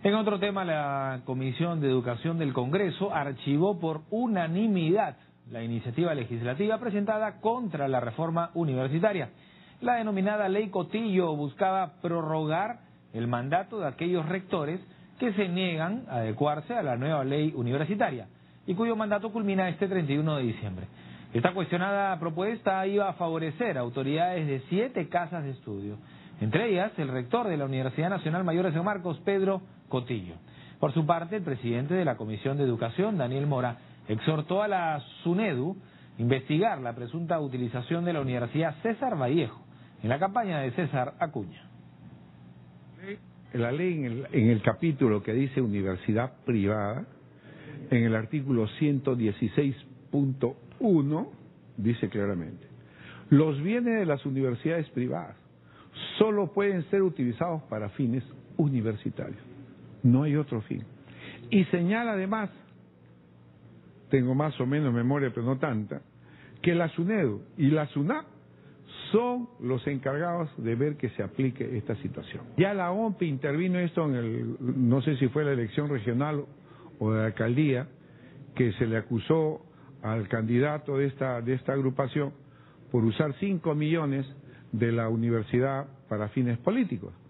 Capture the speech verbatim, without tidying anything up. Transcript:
En otro tema, la Comisión de Educación del Congreso archivó por unanimidad la iniciativa legislativa presentada contra la reforma universitaria. La denominada Ley Cotillo buscaba prorrogar el mandato de aquellos rectores que se niegan a adecuarse a la nueva ley universitaria y cuyo mandato culmina este treinta y uno de diciembre. Esta cuestionada propuesta iba a favorecer a autoridades de siete casas de estudio, entre ellas el rector de la Universidad Nacional Mayor de San Marcos, Pedro Cotillo. Por su parte, el presidente de la Comisión de Educación, Daniel Mora, exhortó a la SUNEDU a investigar la presunta utilización de la Universidad César Vallejo en la campaña de César Acuña. La ley en el, en el capítulo que dice universidad privada, en el artículo ciento dieciséis punto uno, dice claramente: los bienes de las universidades privadas solo pueden ser utilizados para fines universitarios, no hay otro fin. Y señala además, tengo más o menos memoria pero no tanta, que la SUNEDU y la SUNAP son los encargados de ver que se aplique esta situación. Ya la O M P I intervino esto en el, no sé si fue la elección regional o de la alcaldía, que se le acusó al candidato de esta, de esta agrupación por usar cinco millones de la universidad para fines políticos.